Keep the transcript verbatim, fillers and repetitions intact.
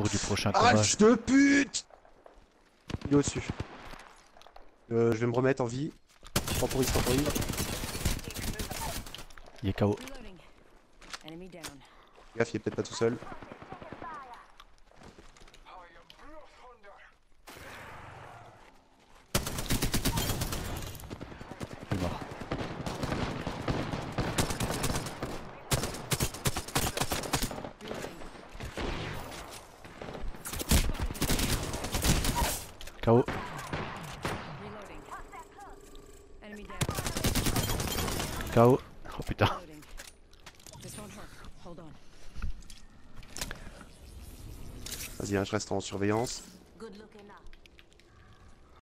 cours du prochain Ah, courage. fils de pute! Il est au-dessus. Euh, je vais me remettre en vie. Temporise, temporise. Il est K O. Gaffe, il est peut-être pas tout seul. Il est mort. K O. K O. Oh putain. Vas-y, hein, je reste en surveillance. Good looking up.